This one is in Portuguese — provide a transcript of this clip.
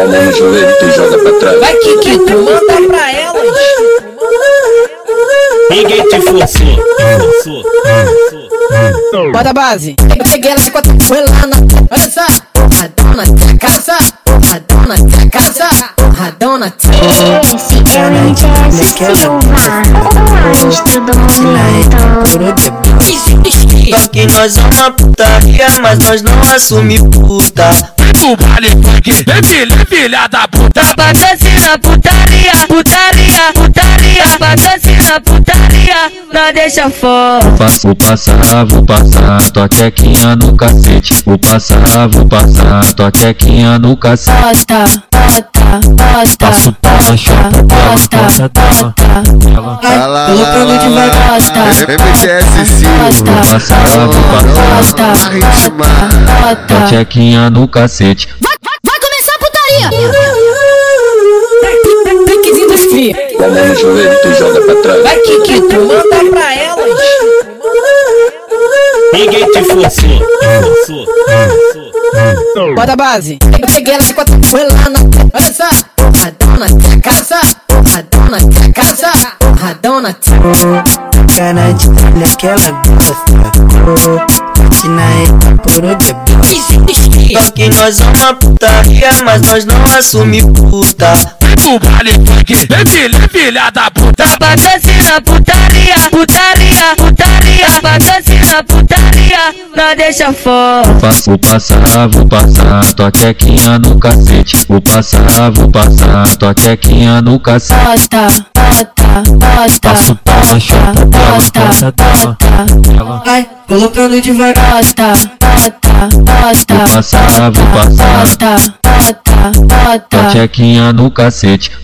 a mão no joelho, tu joga pra trás. Vai que tu manda pra elas. Ninguém te forçou. Bota a base. Eu peguei ela de quatro, foi lá na... Olha só. Porradona, casa. Porradona, casa. Porradona, Esse é o Jesse Silva, o anjo do momento. Só que nós é uma putaria, mas nós não assume puta. Vem pro baile funk, vem filha da puta. Patrocina putaria, putaria, putaria. Patrocina putaria, não deixa fora. Vou passar, tua tchequinha no cacete. Vou passar, tua tchequinha no cacete. Passo pela chapa dela, Colocando devagar, MTS Silva. Vou passar, tua tchequinha no cacete. Vai começar a putaria! Piquezinho dos cria. Com a mão no joelho, tu joga pra trás. Vai que tu manda pra elas. Ninguém te forçou. Bota a base. Eu peguei ela de quatro, foi lá na... Olha só. Porradona, casa. Porradona, casa. Porradona, Cara de talha que ela gosta. Só que nós é uma putaria, mas nós não assume puta. Vem pro baile funk, vem filha da puta. Patrocina putaria, putaria, putaria. Patrocina putaria, não deixa fora. Vou passar, tua tchequinha no cacete. Vou passar, tua tchequinha no cacete. Passo pela chapa dela, Vai colocando devagar. Vou passar, tua tchequinha no cacete.